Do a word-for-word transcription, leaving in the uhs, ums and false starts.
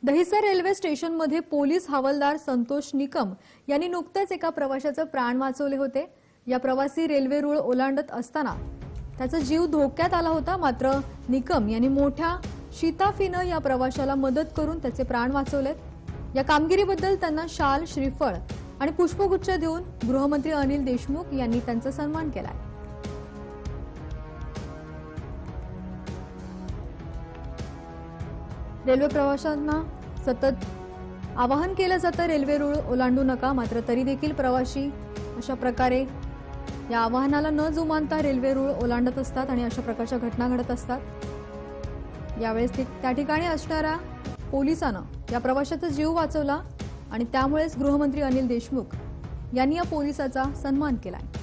Dahisar railway स्टेशनमध्ये police हवालदार संतोष निकम यांनी नुकतेच एका प्रवाशाचे प्राण वाचवले होते। या प्रवासी रेल्वे रूळ ओलांडत असताना त्याचा जीव धोक्यात आला होता। मात्र निकम यांनी मोठ्या शिताफीने या प्रवाशाला मदत करून त्याचे प्राण वाचवलेत। या कामगिरीबद्दल त्यांना शाल, श्रीफळ आणि पुष्पगुच्छ देऊन गृहमंत्री अनिल देशमुख यांनी त्यांचा सन्मान केलाय। रेल्वे प्रवाशांना सतत आवाहन केलं जातं, रेल्वे रूळ ओलांडू नका, मात्र तरी देखील प्रवासी अशा प्रकारे या आवाहनाला न जुमानता रेल्वे रूळ ओलांडत असतात आणि अशा प्रकारच्या घटना घडत असतात। यावेळेस त्या ठिकाणी असणाऱ्या पोलिसांना या प्रवाशाचा जीव वाचवला आणि त्यामुळेच गृहमंत्री अनिल देशमुख यांनी या पोलिसाचा सन्मान केलाय।